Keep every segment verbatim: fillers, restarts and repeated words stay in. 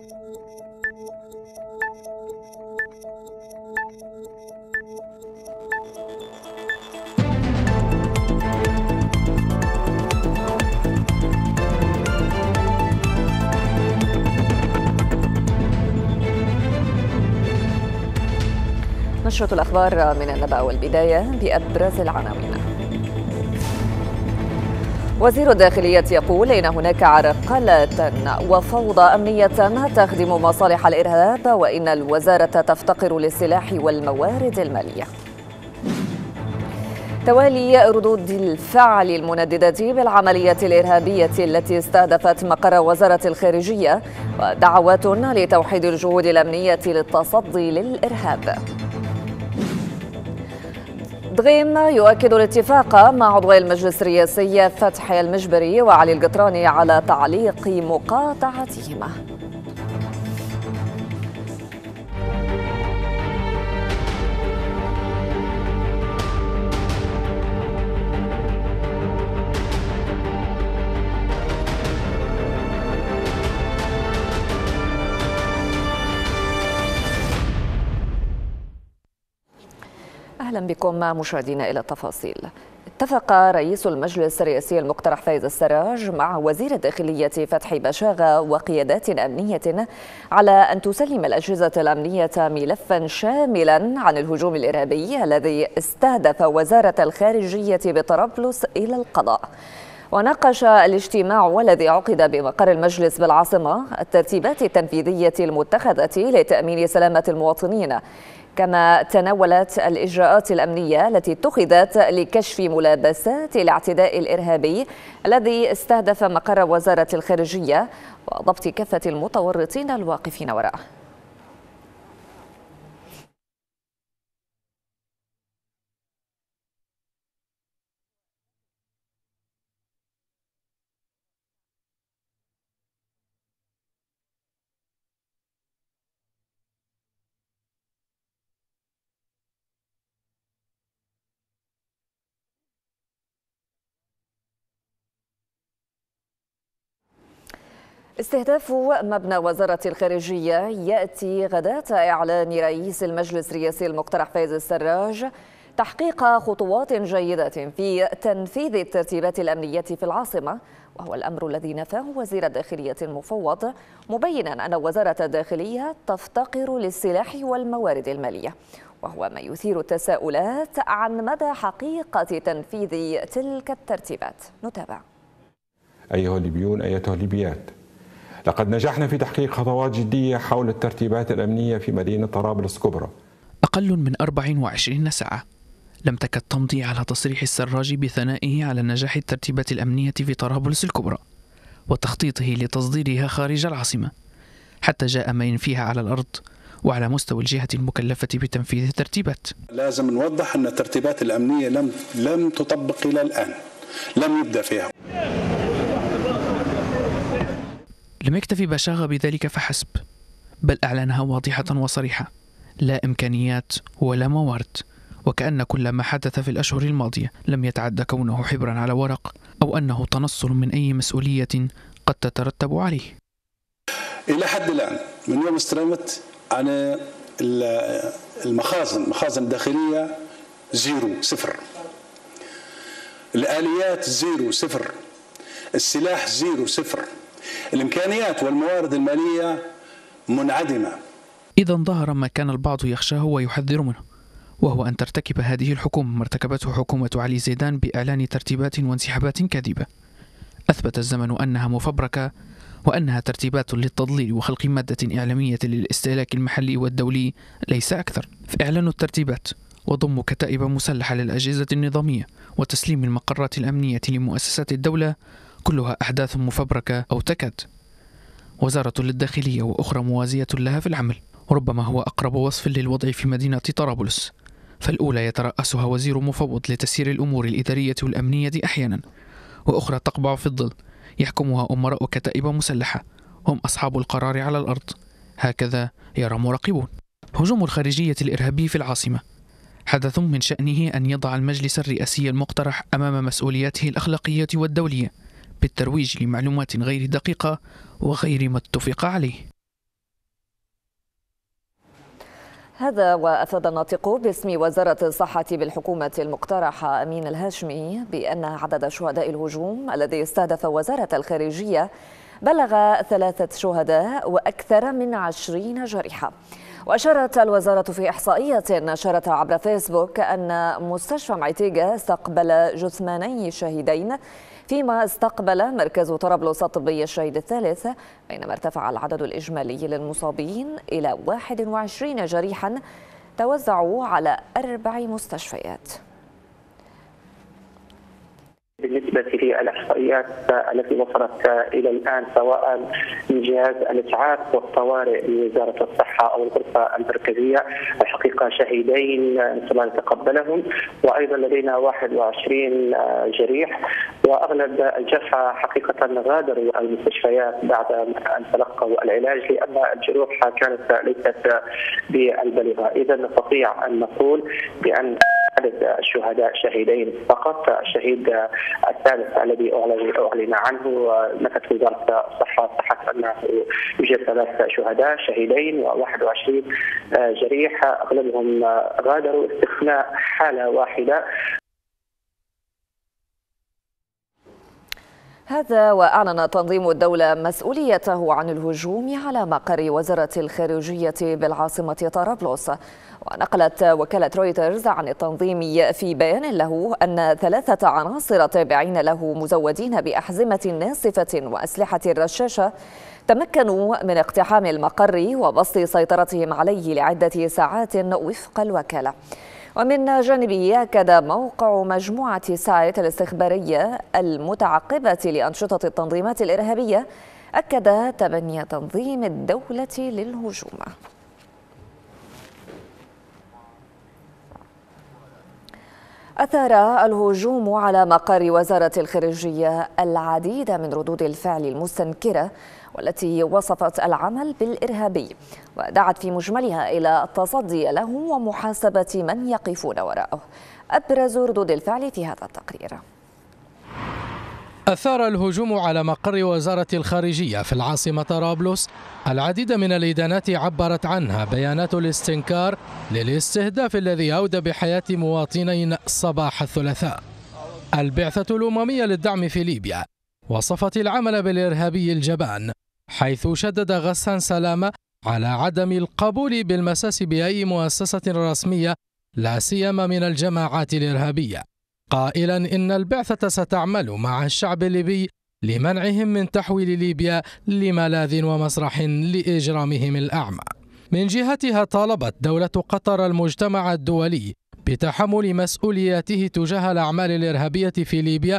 نشرة الأخبار من النبأ والبداية بأبرز العناوين. وزير الداخلية يقول إن هناك عرقلة وفوضى أمنية تخدم مصالح الإرهاب وإن الوزارة تفتقر للسلاح والموارد المالية. توالي ردود الفعل المنددة بالعملية الإرهابية التي استهدفت مقر وزارة الخارجية ودعوات لتوحيد الجهود الأمنية للتصدي للإرهاب. دغيم يؤكد الاتفاق مع عضوي المجلس الرئاسي فتحي المجبري وعلي القطراني على تعليق مقاطعتهما. أهلا بكم مشاهدينا إلى التفاصيل. اتفق رئيس المجلس الرئاسي المقترح فايز السراج مع وزير الداخلية فتحي بشاغة وقيادات أمنية على أن تسلم الأجهزة الأمنية ملفا شاملا عن الهجوم الإرهابي الذي استهدف وزارة الخارجية بطرابلس إلى القضاء. وناقش الاجتماع والذي عقد بمقر المجلس بالعاصمة الترتيبات التنفيذية المتخذة لتأمين سلامة المواطنين، كما تناولت الإجراءات الأمنية التي اتخذت لكشف ملابسات الاعتداء الإرهابي الذي استهدف مقر وزارة الخارجية وضبط كافة المتورطين الواقفين وراءه. استهداف مبنى وزارة الخارجية يأتي غداة إعلان رئيس المجلس الرئاسي المقترح فايز السراج تحقيق خطوات جيدة في تنفيذ الترتيبات الأمنية في العاصمة، وهو الأمر الذي نفاه وزير الداخلية المفوض، مبينا أن وزارة الداخلية تفتقر للسلاح والموارد المالية، وهو ما يثير التساؤلات عن مدى حقيقة تنفيذ تلك الترتيبات. نتابع. أيها الليبيون أيتها الليبيات، لقد نجحنا في تحقيق خطوات جدية حول الترتيبات الأمنية في مدينة طرابلس الكبرى. أقل من أربع وعشرين ساعة لم تكد تمضي على تصريح السراج بثنائه على نجاح الترتيبات الأمنية في طرابلس الكبرى وتخطيطه لتصديرها خارج العاصمة، حتى جاء ما ينفيها على الأرض وعلى مستوى الجهة المكلفة بتنفيذ الترتيبات. لازم نوضح أن الترتيبات الأمنية لم لم تطبق إلى الآن، لم يبدأ فيها. لم يكتفي بشاغة بذلك فحسب، بل أعلنها واضحة وصريحة: لا إمكانيات ولا موارد، وكأن كل ما حدث في الأشهر الماضية لم يتعد كونه حبرا على ورق أو أنه تنصل من أي مسؤولية قد تترتب عليه. إلى حد الآن من يوم استلمت عن المخازن مخازن الداخلية زيرو صفر، الآليات زيرو صفر، السلاح زيرو صفر، الإمكانيات والموارد المالية منعدمة. إذا ظهر ما كان البعض يخشاه ويحذر منه، وهو أن ترتكب هذه الحكومة ما ارتكبته حكومة علي زيدان بإعلان ترتيبات وانسحابات كاذبة. أثبت الزمن أنها مفبركة وأنها ترتيبات للتضليل وخلق مادة إعلامية للاستهلاك المحلي والدولي ليس أكثر. فإعلان الترتيبات وضم كتائب مسلحة للأجهزة النظامية وتسليم المقرات الأمنية لمؤسسات الدولة كلها أحداث مفبركة أو تكاد. وزارة للداخلية وأخرى موازية لها في العمل، وربما هو أقرب وصف للوضع في مدينة طرابلس، فالأولى يترأسها وزير مفوض لتسيير الأمور الإدارية والأمنية أحيانا، وأخرى تقبع في الظل يحكمها أمراء كتائب مسلحة هم أصحاب القرار على الأرض. هكذا يرى مراقبون. هجوم الخارجية الإرهابي في العاصمة حدث من شأنه أن يضع المجلس الرئاسي المقترح أمام مسؤولياته الأخلاقية والدولية بالترويج لمعلومات غير دقيقة وغير ما اتفق عليه. هذا وأفاد الناطق باسم وزارة الصحة بالحكومة المقترحة أمين الهاشمي بأن عدد شهداء الهجوم الذي استهدف وزارة الخارجية بلغ ثلاثة شهداء وأكثر من عشرين جريحة. وأشارت الوزارة في إحصائية نشرتها عبر فيسبوك أن مستشفى معتيقة استقبل جثماني شهيدين، فيما استقبل مركز طرابلس الطبي الشهيد الثالث، بينما ارتفع العدد الإجمالي للمصابين إلى واحد وعشرين جريحا توزعوا على أربع مستشفيات. بالنسبة للإحصائيات التي وصلت إلى الآن سواء من جهاز الإسعاف والطوارئ لوزارة الصحة أو الغرفة المركزية، الحقيقة شهيدين نسأل الله يتقبلهم، وأيضا لدينا واحد وعشرين جريح، وأغلب الجرحى حقيقة غادروا المستشفيات بعد أن تلقوا العلاج لأن الجروح كانت ليست بالبالغة. إذا نستطيع أن نقول بأن عدد الشهداء شهيدين فقط. الشهيد الثالث الذي أعلن عنه نفت وزارة الصحة صحة أنه يوجد ثلاث شهداء شهيدين وواحد وعشرين جريح، أغلبهم غادروا استثناء حالة واحدة. هذا وأعلن تنظيم الدولة مسؤوليته عن الهجوم على مقر وزارة الخارجية بالعاصمة طرابلس. ونقلت وكالة رويترز عن التنظيم في بيان له أن ثلاثة عناصر تابعين له مزودين بأحزمة ناسفة وأسلحة رشاشة تمكنوا من اقتحام المقر وبسط سيطرتهم عليه لعدة ساعات وفق الوكالة. ومن جانبه أكد موقع مجموعة سايت الاستخبارية المتعقبة لأنشطة التنظيمات الإرهابية أكد تبني تنظيم الدولة للهجوم. أثار الهجوم على مقر وزارة الخارجية العديد من ردود الفعل المستنكرة والتي وصفت العمل بالإرهابي، ودعت في مجملها إلى التصدي له ومحاسبة من يقفون وراءه. أبرز ردود الفعل في هذا التقرير. أثار الهجوم على مقر وزارة الخارجية في العاصمة طرابلس العديد من الإدانات عبرت عنها بيانات الاستنكار للاستهداف الذي أودى بحياة مواطنين صباح الثلاثاء. البعثة الأممية للدعم في ليبيا وصفت العمل بالإرهابي الجبان، حيث شدد غسان سلامة على عدم القبول بالمساس بأي مؤسسة رسمية لا سيما من الجماعات الإرهابية، قائلا إن البعثة ستعمل مع الشعب الليبي لمنعهم من تحويل ليبيا لملاذ ومسرح لإجرامهم الأعمى. من جهتها طالبت دولة قطر المجتمع الدولي بتحمل مسؤولياته تجاه الأعمال الإرهابية في ليبيا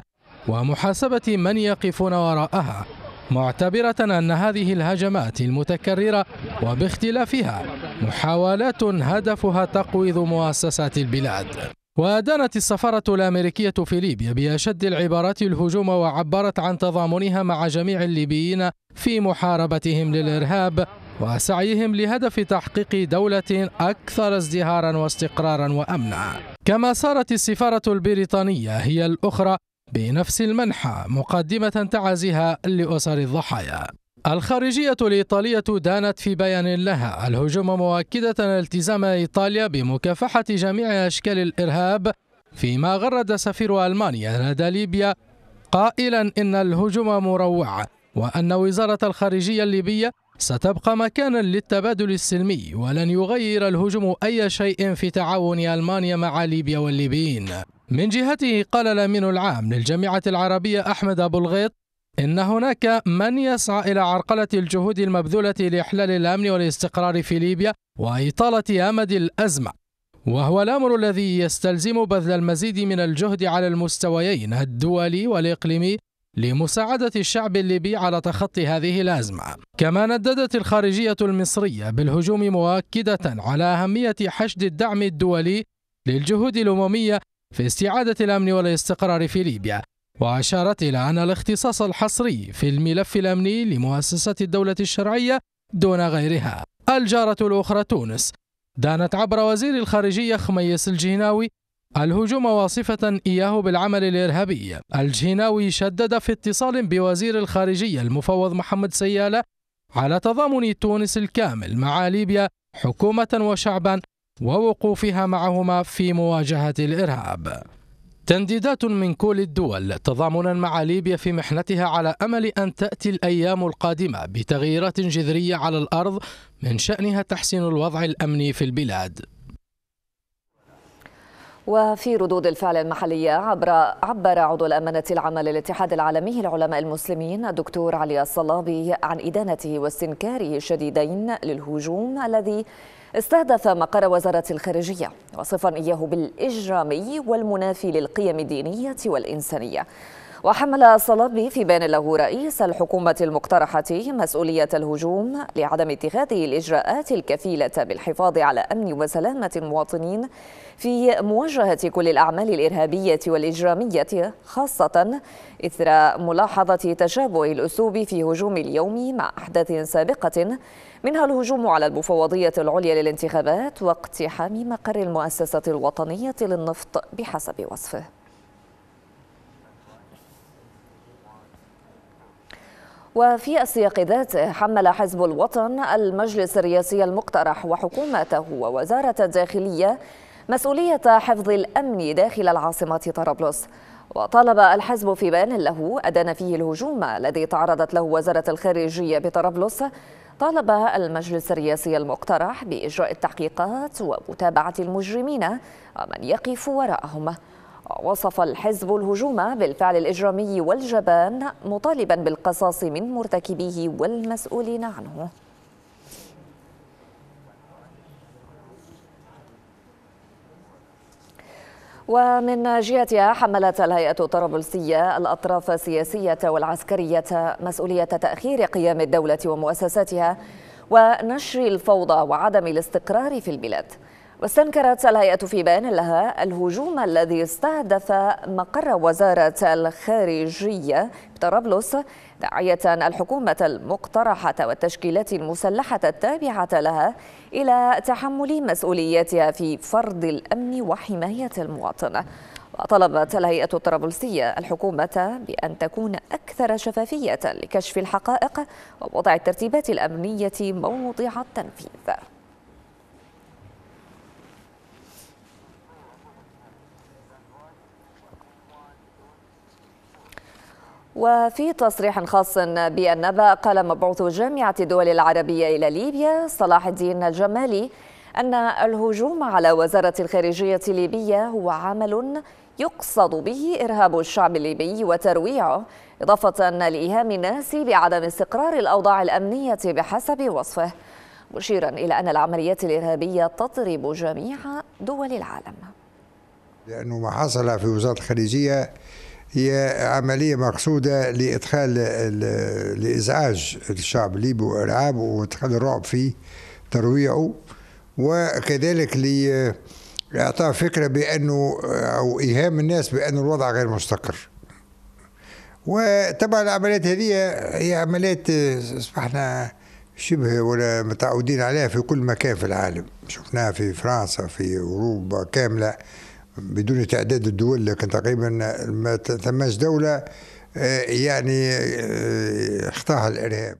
ومحاسبة من يقفون وراءها، معتبرة أن هذه الهجمات المتكررة وباختلافها محاولات هدفها تقويض مؤسسات البلاد. وأدانت السفارة الأمريكية في ليبيا بأشد العبارات الهجوم، وعبرت عن تضامنها مع جميع الليبيين في محاربتهم للإرهاب وسعيهم لهدف تحقيق دولة أكثر ازدهارا واستقرارا وأمنا. كما صارت السفارة البريطانية هي الأخرى بنفس المنحى مقدمة تعازيها لأسر الضحايا. الخارجية الإيطالية دانت في بيان لها الهجوم، مؤكدة التزام إيطاليا بمكافحة جميع أشكال الإرهاب، فيما غرد سفير ألمانيا لدى ليبيا قائلا إن الهجوم مروع، وأن وزارة الخارجية الليبية ستبقى مكانا للتبادل السلمي، ولن يغير الهجوم أي شيء في تعاون ألمانيا مع ليبيا والليبيين. من جهته قال الأمين العام للجامعة العربية أحمد أبو الغيط إن هناك من يسعى إلى عرقلة الجهود المبذولة لإحلال الأمن والاستقرار في ليبيا وإطالة أمد الأزمة، وهو الأمر الذي يستلزم بذل المزيد من الجهد على المستويين الدولي والإقليمي لمساعدة الشعب الليبي على تخطي هذه الأزمة. كما نددت الخارجية المصرية بالهجوم، مؤكدة على أهمية حشد الدعم الدولي للجهود الأممية في استعادة الأمن والاستقرار في ليبيا، وأشارت إلى أن الاختصاص الحصري في الملف الأمني لمؤسسات الدولة الشرعية دون غيرها. الجارة الأخرى تونس دانت عبر وزير الخارجية خميس الجهناوي الهجوم، واصفة إياه بالعمل الإرهابي. الجهناوي شدد في اتصال بوزير الخارجية المفوض محمد سيالة على تضامن تونس الكامل مع ليبيا حكومة وشعبا ووقوفها معهما في مواجهة الإرهاب. تنديدات من كل الدول تضامنا مع ليبيا في محنتها على أمل أن تأتي الأيام القادمة بتغييرات جذرية على الأرض من شأنها تحسين الوضع الأمني في البلاد. وفي ردود الفعل المحلية عبر عبر عضو الأمانة العامة للاتحاد العالمي للعلماء المسلمين الدكتور علي الصلابي عن إدانته واستنكاره الشديدين للهجوم الذي استهدف مقر وزارة الخارجية، وصفا إياه بالإجرامي والمنافي للقيم الدينية والإنسانية. وحمل الصلابي في بيان له رئيس الحكومة المقترحة مسؤولية الهجوم لعدم اتخاذه الإجراءات الكفيلة بالحفاظ على أمن وسلامة المواطنين في مواجهة كل الأعمال الإرهابية والإجرامية، خاصة إثر ملاحظة تشابه الأسلوب في هجوم اليوم مع أحداث سابقة، منها الهجوم على المفوضية العليا للانتخابات واقتحام مقر المؤسسة الوطنية للنفط بحسب وصفه. وفي السياق ذاته حمل حزب الوطن المجلس الرئاسي المقترح وحكومته ووزارة الداخلية مسؤولية حفظ الأمن داخل العاصمة طرابلس. وطالب الحزب في بيان له أدان فيه الهجوم الذي تعرضت له وزارة الخارجية بطرابلس، طالب المجلس الرئاسي المقترح بإجراء التحقيقات ومتابعة المجرمين ومن يقف وراءهم. وصف الحزب الهجوم بالفعل الإجرامي والجبان، مطالبا بالقصاص من مرتكبيه والمسؤولين عنه. ومن جهتها حملت الهيئة الطرابلسية الأطراف السياسية والعسكرية مسؤولية تأخير قيام الدولة ومؤسساتها ونشر الفوضى وعدم الاستقرار في البلاد. واستنكرت الهيئة في بيان لها الهجوم الذي استهدف مقر وزارة الخارجية بطرابلس، داعية الحكومة المقترحة والتشكيلات المسلحة التابعة لها إلى تحمل مسؤولياتها في فرض الأمن وحماية المواطن. وطلبت الهيئة الطرابلسية الحكومة بأن تكون أكثر شفافية لكشف الحقائق ووضع الترتيبات الأمنية موضع التنفيذ. وفي تصريح خاص بالنبأ قال مبعوث جامعة الدول العربية إلى ليبيا صلاح الدين الجمالي أن الهجوم على وزارة الخارجية الليبية هو عمل يقصد به إرهاب الشعب الليبي وترويعه، إضافة لإيهام الناس بعدم استقرار الأوضاع الأمنية بحسب وصفه، مشيرا إلى أن العمليات الإرهابية تضرب جميع دول العالم. لأنه ما حصل في وزارة الخارجية هي عملية مقصودة لإدخال لإزعاج الشعب الليبي وإرعابه وإدخال الرعب فيه، ترويعه، وكذلك لإعطاء فكرة بأنه أو إيهام الناس بأن الوضع غير مستقر. وطبعا العمليات هذه هي عمليات أصبحنا شبه ولا متعودين عليها في كل مكان في العالم، شفناها في فرنسا، في أوروبا كاملة بدون تعداد الدول، لكن تقريبا ما ثماش دولة يعني اخطاها الإرهاب.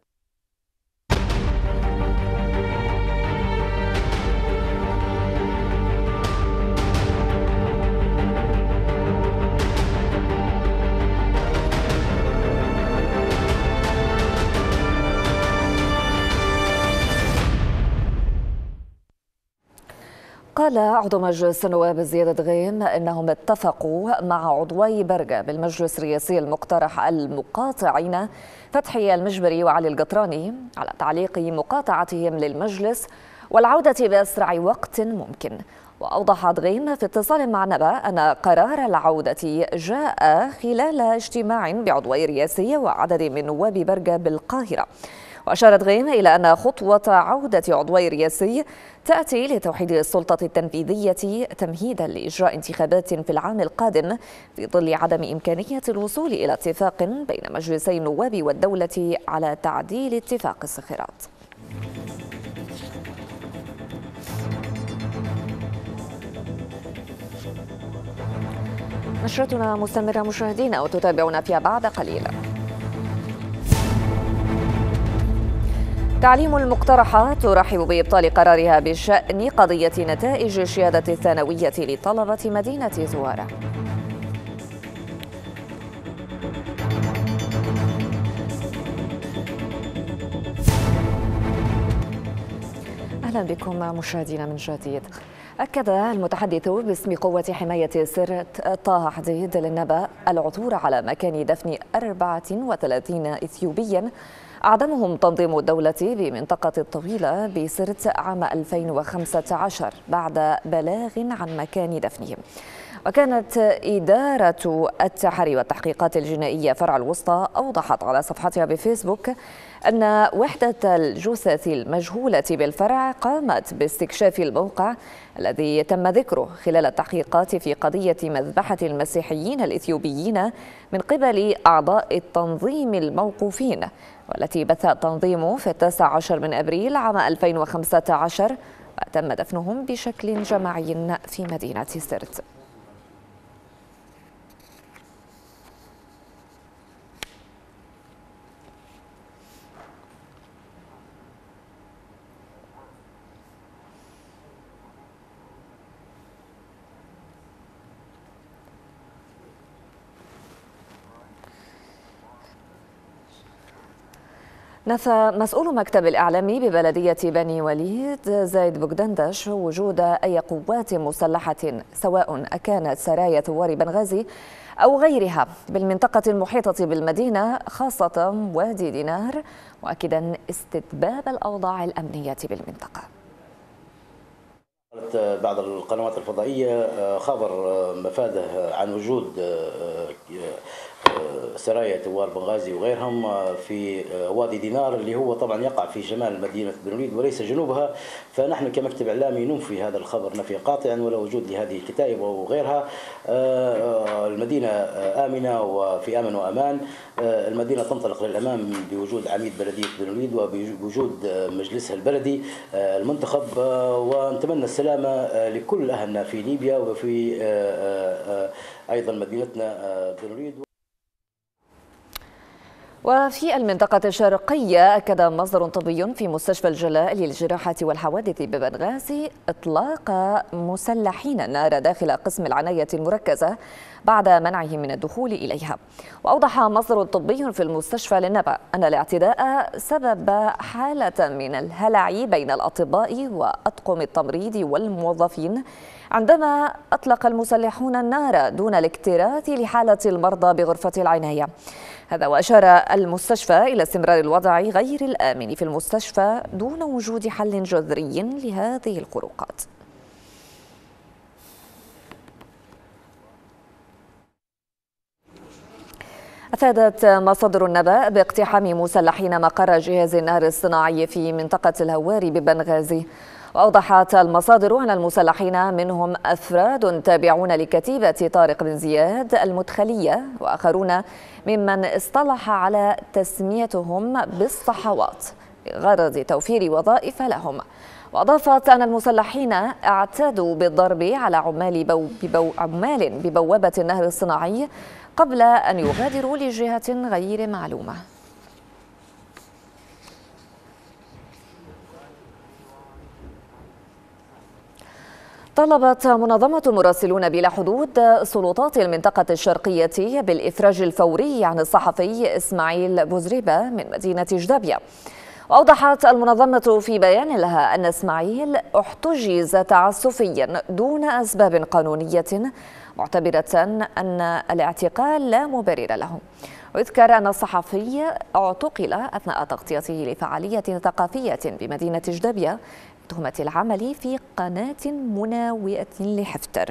قال عضو مجلس النواب زياد دغيم أنهم اتفقوا مع عضوي برقة بالمجلس الرئاسي المقترح المقاطعين فتحي المجبري وعلي القطراني على تعليق مقاطعتهم للمجلس والعودة بأسرع وقت ممكن. وأوضح دغيم في اتصال مع نبأ أن قرار العودة جاء خلال اجتماع بعضوي رئاسية وعدد من نواب برقة بالقاهرة. وأشار دغيم إلى أن خطوة عودة عضوي رئاسي تأتي لتوحيد السلطة التنفيذية تمهيدا لإجراء انتخابات في العام القادم في ظل عدم إمكانية الوصول إلى اتفاق بين مجلسي النواب والدولة على تعديل اتفاق الصخيرات. نشرتنا مستمرة مشاهدينا وتتابعونا فيها بعد قليل. تعليم المقترحات ترحب بإبطال قرارها بشأن قضية نتائج الشهادة الثانوية لطلبة مدينة زوارة. أهلا بكم مشاهدينا من جديد. أكد المتحدث باسم قوة حماية السر طه حديد للنبأ العثور على مكان دفن أربعة وثلاثين إثيوبيا أعدمهم تنظيم الدولة بمنطقة الطويلة بسرت عام ألفين وخمسة عشر بعد بلاغ عن مكان دفنهم. وكانت إدارة التحري والتحقيقات الجنائية فرع الوسطى أوضحت على صفحتها بفيسبوك أن وحدة الجثث المجهولة بالفرع قامت باستكشاف الموقع الذي تم ذكره خلال التحقيقات في قضية مذبحة المسيحيين الإثيوبيين من قبل أعضاء التنظيم الموقوفين، والتي بث التنظيم في التاسع عشر من أبريل عام ألفين وخمسة عشر، وتم دفنهم بشكل جماعي في مدينة سرت. نفى مسؤول مكتب الإعلامي ببلدية بني وليد زايد بوغدندش وجود أي قوات مسلحة سواء أكانت سرايا ثوار بنغازي أو غيرها بالمنطقة المحيطة بالمدينة خاصة وادي دينار، مؤكدا استتباب الأوضاع الأمنية بالمنطقة. بعض القنوات الفضائية خبر مفاده عن وجود سرايا ثوار بنغازي وغيرهم في وادي دينار اللي هو طبعا يقع في شمال مدينة بني وليد وليس جنوبها، فنحن كمكتب إعلامي ننفي هذا الخبر نفي قاطعا ولا وجود لهذه الكتائب أو غيرها. المدينة آمنة وفي أمن وأمان، المدينة تنطلق للأمام بوجود عميد بلدية بني وليد وبوجود مجلسها البلدي المنتخب، ونتمنى السلامة لكل أهلنا في ليبيا وفي أيضا مدينتنا بني وليد. وفي المنطقة الشرقية أكد مصدر طبي في مستشفى الجلاء للجراحة والحوادث ببنغازي إطلاق مسلحين النار داخل قسم العناية المركزة بعد منعهم من الدخول إليها. وأوضح مصدر طبي في المستشفى للنبأ أن الاعتداء سبب حالة من الهلع بين الأطباء وأطقم التمريض والموظفين عندما أطلق المسلحون النار دون الاكتراث لحالة المرضى بغرفة العناية. هذا وأشار المستشفى إلى استمرار الوضع غير الآمن في المستشفى دون وجود حل جذري لهذه الخروقات. أفادت مصادر النبأ باقتحام مسلحين مقر جهاز النهر الصناعي في منطقة الهواري ببنغازي. وأوضحت المصادر أن المسلحين منهم أفراد تابعون لكتيبة طارق بن زياد المدخلية، وآخرون ممن اصطلح على تسميتهم بالصحوات بغرض توفير وظائف لهم. وأضافت أن المسلحين اعتادوا بالضرب على عمال, بو ببو عمال ببوابة النهر الصناعي قبل أن يغادروا لجهة غير معلومة. طلبت منظمة المراسلون بلا حدود سلطات المنطقة الشرقية بالإفراج الفوري عن الصحفي إسماعيل بوزريبة من مدينة جدابية. وأوضحت المنظمة في بيان لها أن إسماعيل احتجز تعسفيا دون أسباب قانونية، معتبرة أن الاعتقال لا مبرر له. ويذكر أن الصحفي اعتقل أثناء تغطيته لفعالية ثقافية بمدينة جدابية تهمة العمل في قناة مناوئة لحفتر.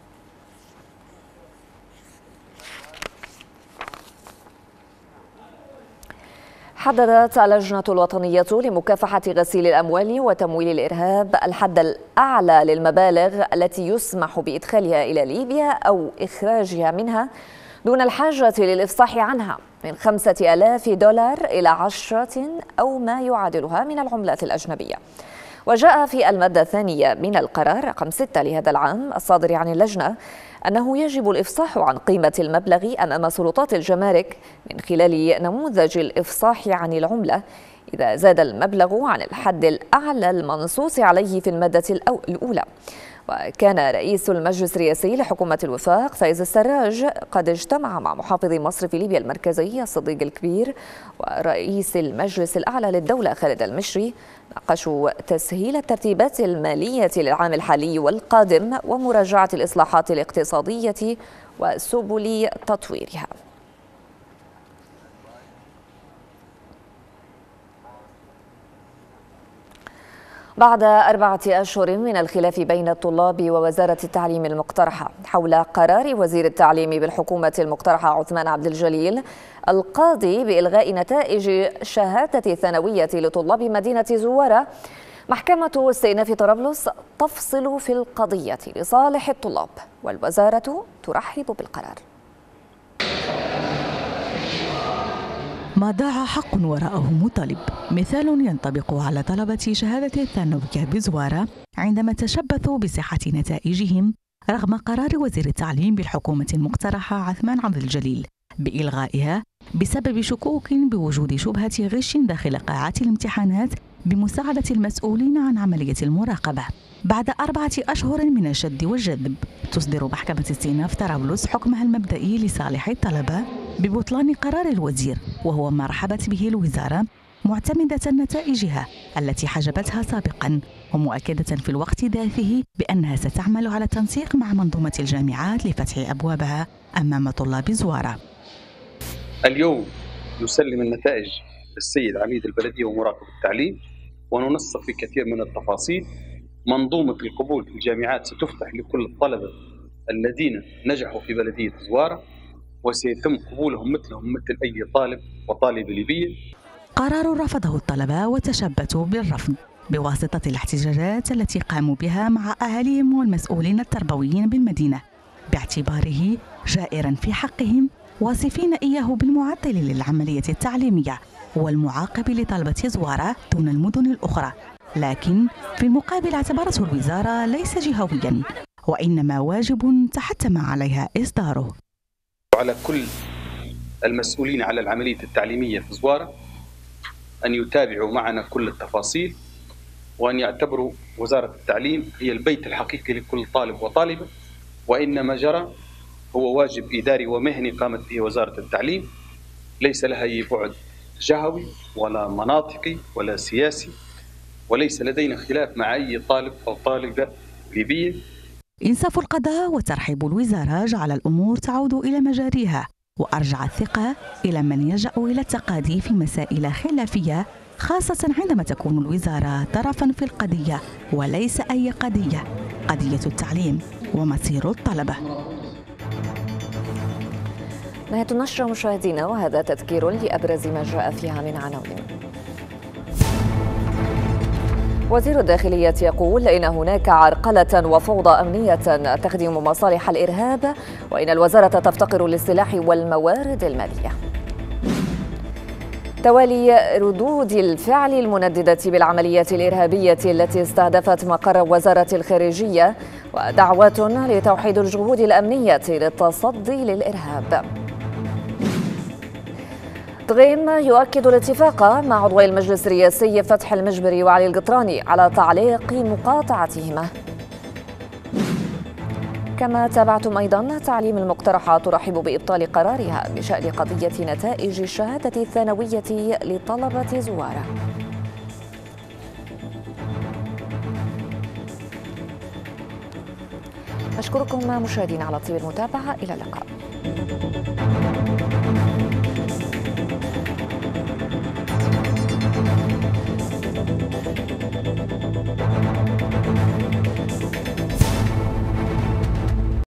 حددت اللجنة الوطنية لمكافحة غسيل الأموال وتمويل الإرهاب الحد الأعلى للمبالغ التي يسمح بإدخالها إلى ليبيا أو إخراجها منها دون الحاجة للإفصاح عنها من خمسة آلاف دولار إلى عشرة أو ما يعادلها من العملات الأجنبية. وجاء في المادة الثانية من القرار رقم ستة لهذا العام الصادر عن اللجنة أنه يجب الإفصاح عن قيمة المبلغ أمام سلطات الجمارك من خلال نموذج الإفصاح عن العملة إذا زاد المبلغ عن الحد الأعلى المنصوص عليه في المادة الأولى. وكان رئيس المجلس الرئاسي لحكومة الوفاق فايز السراج قد اجتمع مع محافظ مصرف ليبيا المركزي الصديق الكبير ورئيس المجلس الأعلى للدولة خالد المشري، ناقشوا تسهيل الترتيبات المالية للعام الحالي والقادم ومراجعة الإصلاحات الاقتصادية وسبل تطويرها. بعد أربعة أشهر من الخلاف بين الطلاب ووزارة التعليم المقترحة حول قرار وزير التعليم بالحكومة المقترحة عثمان عبد الجليل القاضي بإلغاء نتائج شهادة الثانوية لطلاب مدينة زوارة، محكمة استئناف طرابلس تفصل في القضية لصالح الطلاب، والوزارة ترحب بالقرار. ما ضاع حق وراءه مطالب، مثال ينطبق على طلبة شهادة الثانوية بزوارة عندما تشبثوا بصحة نتائجهم رغم قرار وزير التعليم بالحكومة المقترحة عثمان عبد الجليل بإلغائها بسبب شكوك بوجود شبهة غش داخل قاعات الامتحانات بمساعدة المسؤولين عن عملية المراقبة. بعد أربعة أشهر من الشد والجذب تصدر محكمة استئناف طرابلس حكمها المبدئي لصالح الطلبة ببطلان قرار الوزير، وهو ما رحبت به الوزارة معتمدة نتائجها التي حجبتها سابقا، ومؤكدة في الوقت ذاته بأنها ستعمل على التنسيق مع منظومة الجامعات لفتح أبوابها أمام طلاب زوارة. اليوم نسلم النتائج للسيد عميد البلدية ومراقب التعليم وننسق في كثير من التفاصيل. منظومة القبول في الجامعات ستفتح لكل الطلبة الذين نجحوا في بلدية زوارة، وسيتم قبولهم مثلهم مثل أي طالب وطالب ليبي. قرار رفضه الطلبة وتشبثوا بالرفض بواسطة الاحتجاجات التي قاموا بها مع أهاليهم والمسؤولين التربويين بالمدينة باعتباره جائرا في حقهم، واصفين إياه بالمعطل للعملية التعليمية والمعاقب لطلبة زوارة دون المدن الأخرى. لكن في المقابل اعتبرته الوزارة ليس جهويا وإنما واجب تحتم عليها إصداره. على كل المسؤولين على العملية التعليمية في زوارة أن يتابعوا معنا كل التفاصيل، وأن يعتبروا وزارة التعليم هي البيت الحقيقي لكل طالب وطالبة، وإن ما جرى هو واجب إداري ومهني قامت به وزارة التعليم، ليس لها أي بعد جهوي ولا مناطقي ولا سياسي، وليس لدينا خلاف مع أي طالب أو طالبة ليبية. إنصاف القضاء وترحيب الوزارة جعل الأمور تعود إلى مجاريها، وأرجع الثقة إلى من يلجأ إلى التقاضي في مسائل خلافية، خاصة عندما تكون الوزارة طرفا في القضية وليس أي قضية، قضية التعليم ومصير الطلبة. نهاية النشرة مشاهدينا، وهذا تذكير لأبرز ما جاء فيها من عناوين. وزير الداخلية يقول إن هناك عرقلة وفوضى أمنية تخدم مصالح الإرهاب، وإن الوزارة تفتقر للسلاح والموارد المالية. توالي ردود الفعل المنددة بالعمليات الإرهابية التي استهدفت مقر وزارة الخارجية، ودعوات لتوحيد الجهود الأمنية للتصدي للإرهاب. ضغيم يؤكد الاتفاق مع عضوي المجلس الرئاسي فتح المجبري وعلي القطراني على تعليق مقاطعتهما. كما تابعتم أيضا تعليم المقترحة ترحب بإبطال قرارها بشأن قضية نتائج الشهادة الثانوية لطلبة زوارة. أشكركم مشاهدينا على طيب المتابعة، إلى اللقاء.